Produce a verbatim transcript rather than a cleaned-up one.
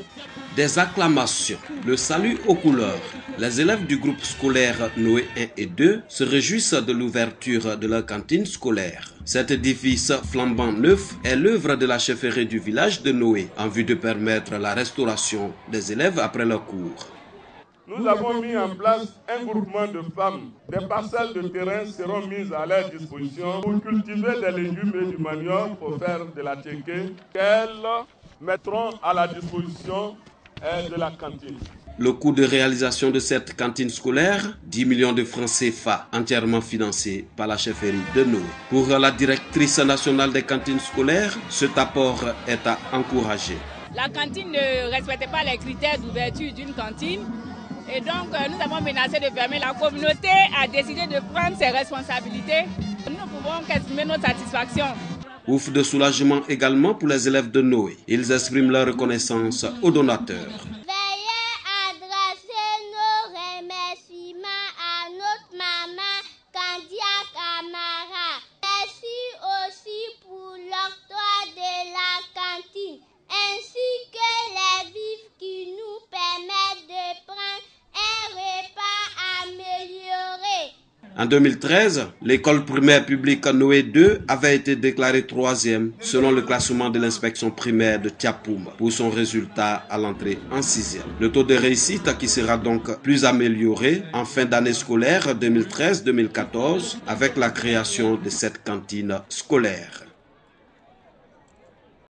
Des acclamations, le salut aux couleurs. Les élèves du groupe scolaire Noé un et deux se réjouissent de l'ouverture de leur cantine scolaire. Cet édifice flambant neuf est l'œuvre de la chefferie du village de Noé en vue de permettre la restauration des élèves après leur cours. Nous avons mis en place un groupement de femmes. Des parcelles de terrain seront mises à leur disposition pour cultiver des légumes et du manioc pour faire de la tchéké qu'elles mettront à la disposition de la cantine. Le coût de réalisation de cette cantine scolaire, dix millions de francs C F A, entièrement financé par la chefferie de Noé. Pour la directrice nationale des cantines scolaires, cet apport est à encourager. La cantine ne respectait pas les critères d'ouverture d'une cantine. Et donc, nous avons menacé de fermer. La communauté a décidé de prendre ses responsabilités. Nous ne pouvons qu'exprimer notre satisfaction. Ouf de soulagement également pour les élèves de Noé. Ils expriment leur reconnaissance aux donateurs. Veuillez adresser nos remerciements à notre maman Candia Camara. Merci aussi pour l'octroi de la cantine, ainsi que les vivres qui nous permettent de prendre un repas amélioré. En deux mille treize, l'école primaire publique Noé deux avait été déclarée troisième selon le classement de l'inspection primaire de Tiapoum pour son résultat à l'entrée en sixième. Le taux de réussite qui sera donc plus amélioré en fin d'année scolaire deux mille treize deux mille quatorze avec la création de cette cantine scolaire.